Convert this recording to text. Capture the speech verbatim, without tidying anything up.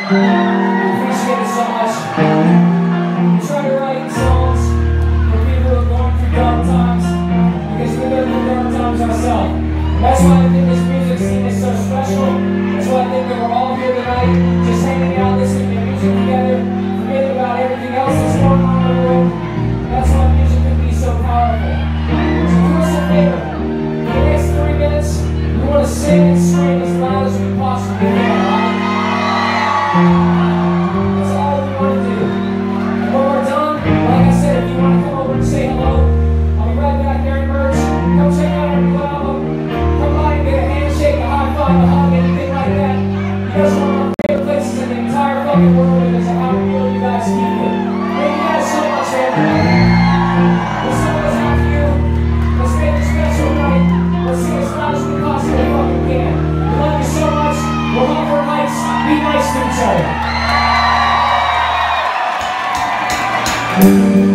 appreciate it so much. We try to write songs for people who are going through dark times because we've been through dark times ourselves. That's why I think this music scene is so special. That's why I think that we're all here tonight, just hanging out, listening to music together, forgetting about everything else that's going on in the world. That's why music can be so powerful. So do us a favor. For the next three minutes, we want to sing and scream as loud as we possibly can, alright? That's all we want to do. And when we're done, like I said, if you want to come over and say hello, I'll be right back there in merch. Come check out our new album. Come by and get a handshake, a high five, a hug, anything like that. You guys are one of my favorite places in the entire fucking world because of how real you guys keep it. Thank you guys so much, man. This song is out for you. Let's make it special, right? Let's sing as loud as we possibly fucking can. We love you so much. We're Hawthorne Heights. Be nice to each other.